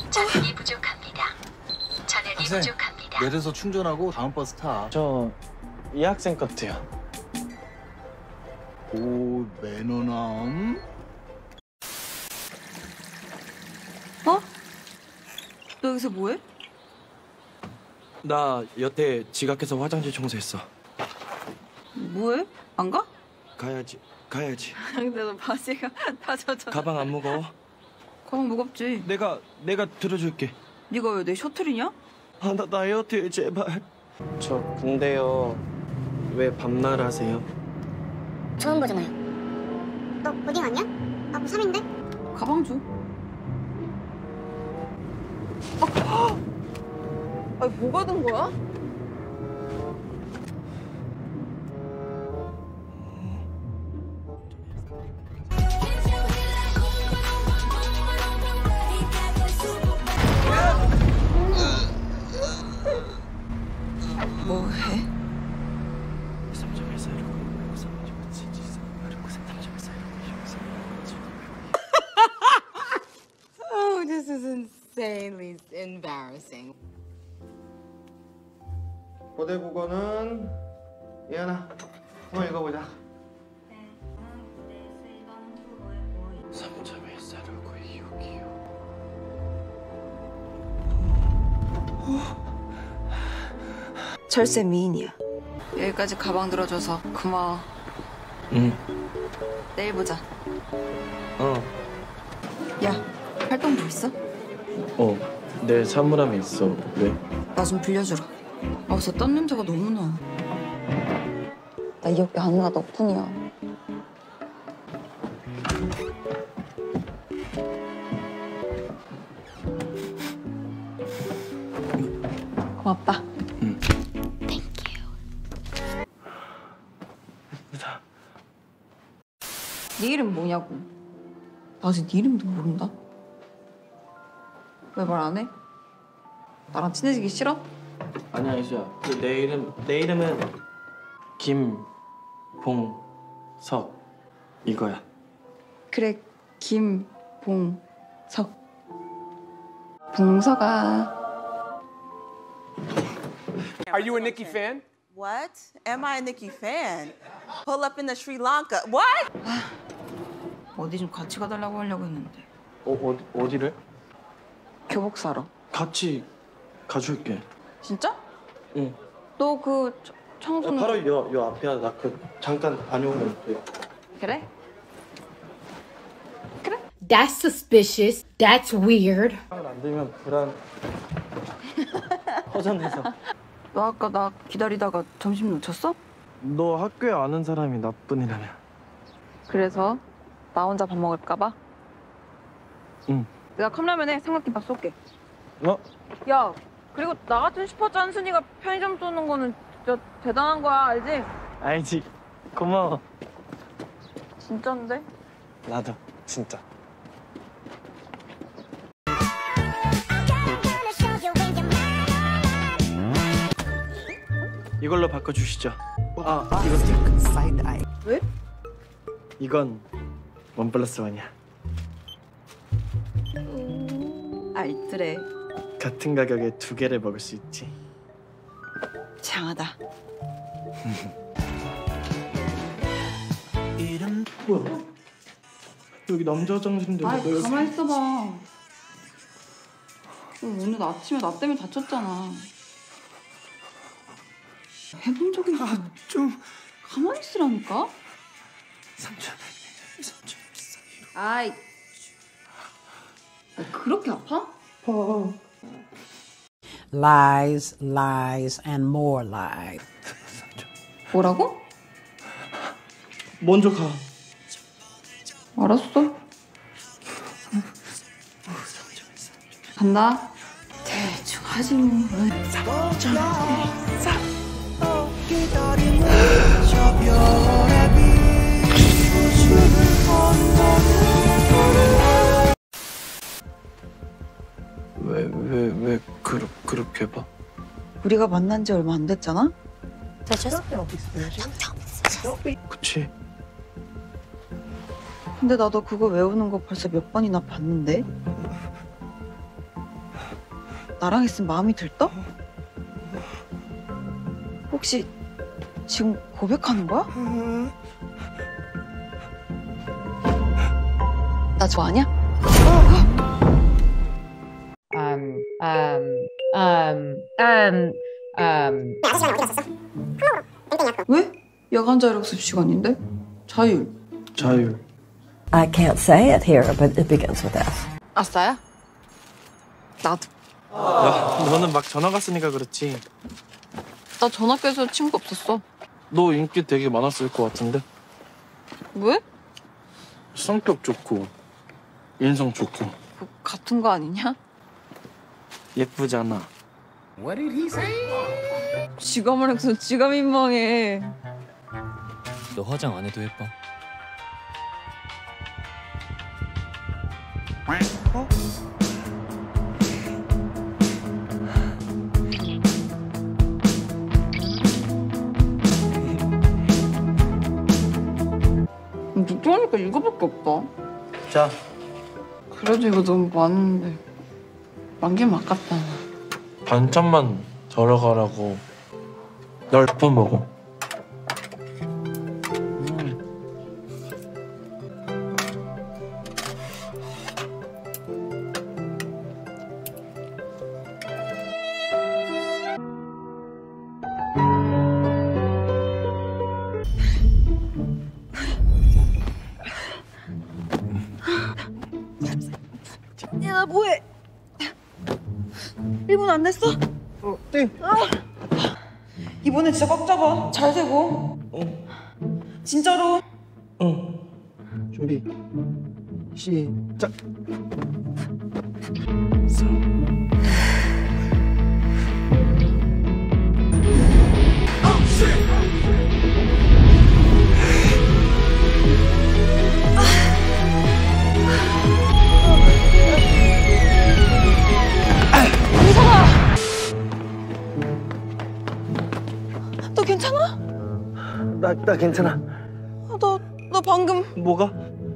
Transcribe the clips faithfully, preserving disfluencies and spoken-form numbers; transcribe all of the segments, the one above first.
잔액이 부족합니다. 잔액이 학생, 부족합니다. 내려서 충전하고 다음 버스 타. 저 이 학생 것도요. 오, 매너남. 어? 너 여기서 뭐해? 나 여태 지각해서 화장실 청소했어. 뭐해? 안 가? 가야지, 가야지. 근데 너 바지가 다 젖어. 가방 안 무거워? 가방 무겁지. 내가 내가 들어줄게. 네가 왜 내 셔틀이냐? 아, 나 다이어트 제발. 저 근데요, 왜 반말 하세요? 좋은 거잖아요. 너 어디 갔냐? 나 고 삼인데? 가방 줘. 아, 아니 뭐가 든 거야? 뭐 해? Oh, this is insanely embarrassing. 고대 국어는 예은아, 한번 읽어보자. 삼 점 일 사라고 이육이요. 철새 미인이야. 여기까지 가방 들어줘서 고마워. 응. 내일 보자. 어. 야, 활동복 있어? 어. 내 사물함에 있어. 왜? 나 좀 빌려주라. 아, 벌써 땀 냄새가 너무 나. 나 이 학교 아는 가 너뿐이야. 고맙다. 응. 땡큐. 네 이름 뭐냐고. 나 아직 네 이름도 모른다. 왜 말 안 해? 나랑 친해지기 싫어? 아니야, 이수야. 그 내 이름 내 이름은 김봉석 이거야. 그래, 김봉석. 봉석아. Are you a Nicki fan? What? Am I a Nicki fan? Pull up in the Sri Lanka. What? 어디 좀 같이 가달라고 하려고 했는데. 어, 어디 어디를? 교복 사러. 같이 가줄게. 진짜? 응. 너 그 청소는... 바로 요, 요 앞이야. 나 그 잠깐 다녀오면 돼. 그래? 그래? That's suspicious. That's weird. 안 되면 불안. 허전해서. 너 아까 나 기다리다가 점심 놓쳤어? 너 학교에 아는 사람이 나뿐이라며. 그래서 나 혼자 밥 먹을까 봐? 응. 내가 컵라면에 삼각김밥 쏠게. 어? 야, 그리고 나 같은 슈퍼 짠순이가 편의점 쏘는 거는 진짜 대단한 거야, 알지? 알지. 고마워. 진짠데? 나도 진짜. 이걸로 바꿔주시죠. 아, 이건 Side eye. 왜? 이건 원 플러스 원이야. 알뜰해. 같은 가격에 두 개를 먹을 수 있지. 장하다. 이름 뭐야? 여기 남자 화장실인데 아이, 너 여기... 가만히 있어봐. 너 오늘 아침에 나 때문에 다쳤잖아. 해본 적이 있어. 아, 좀 가만히 있으라니까? 삼촌, 삼촌 아이, 그렇게 아파? 어. Lies, lies, and more lies. 뭐라고? 먼저 가. 알았어. 간다. 대충 하지 뭐. 왜, 왜, 왜 그러, 그렇게 봐? 우리가 만난 지 얼마 안 됐잖아? 그치? 근데 나도 그거 외우는 거 벌써 몇 번이나 봤는데? 나랑 있으면 마음이 들떠? 혹시 지금 고백하는 거야? 나 좋아하냐? Um, um, um, um, um. 왜? 야간 자율학습 시간인데? 자율. 자율. I can't say it here, but it begins with F. 아싸야? 나도. 야, 너는 막 전화 갔으니까 그렇지. 나 전학교에서 친구 없었어. 너 인기 되게 많았을 것 같은데? 왜? 성격 좋고 인성 좋고 그 같은 거 아니냐? 예쁘잖아. 지가 말해서 지가 민망해. 너 화장 안 해도 예뻐. 어? 누구하니까 이거밖에 없다. 자, 그래도 이거 너무 많은데 만개면 아깝잖아. 반찬만 덜어가라고 널 퍼먹어. 야, 나 뭐해? 일 분 안 됐어? 어, 네. 아. 이번에 진짜 꽉 잡아. 잘 되고. 어. 진짜로. 어. 준비. 시작. 너 괜찮아? 나, 나 괜찮아. 아, 너, 너 방금. 뭐가?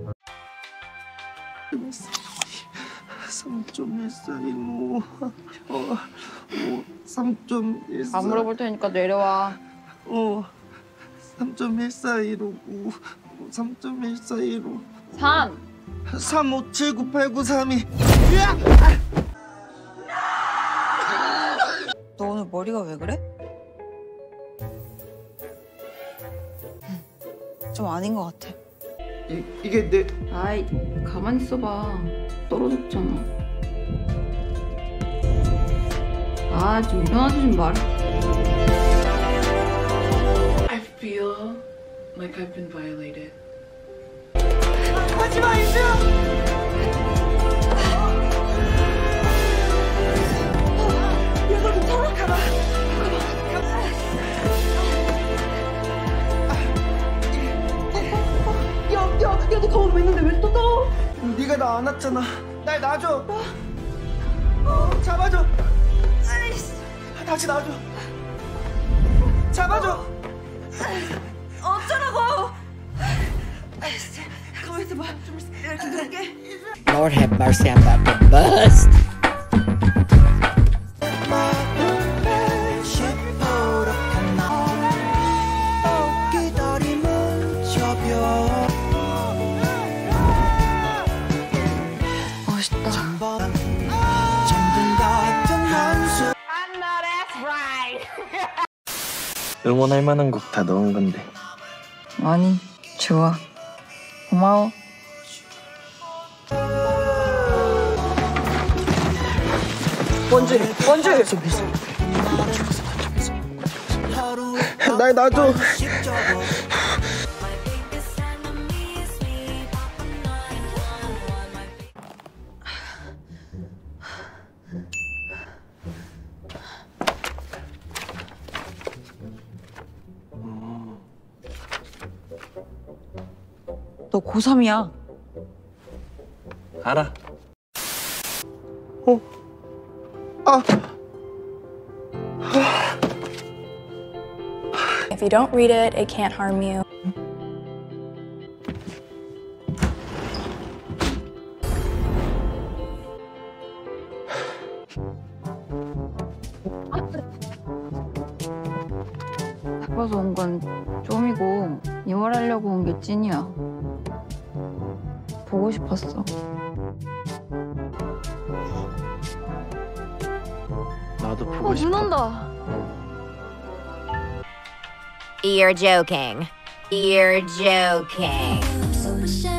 삼 점 일 사이로 어, 삼 점 일 사이 안 물어볼 테니까 내려와. 어, 삼 점 일 사이로 삼 점 일 사이로 삼. 삼 오 칠 구 팔 구 삼 이. 너 오늘 머리가 왜 그래? 좀 아닌 것 같아. 이, 이게 내... 아이, 가만히 있어봐. 떨어졌잖아. 아, 좀 일어나지 좀 말해. I feel like I've been violated. 하지마, 이수야! 야, 너 괜찮아? 가봐. 야, 야, 야, 너 가만 왜 있는데 왜 또 떠? 네가 나 안았잖아. 날 놔줘. 어, 잡아줘. 다시 놔줘. 잡아줘. 어쩌라고? 가만히 있어봐. 좀 내가 이렇게 들을게. Lord have mercy, I'm about to bust. 멋있다. 응원할 만한 곡 다 넣은 건데. 아니, 좋아. 고마워. 원주, 원주. 날 놔줘. 너 고삼이야. 알아. 어? 아. If you don't read it, it can't harm you. 바빠서 온 건 좀이고 이 말 하려고 온 게 찐이야. 보고 싶었어. 나도 보고 어, 싶어. 눈 온다. You're joking. You're joking.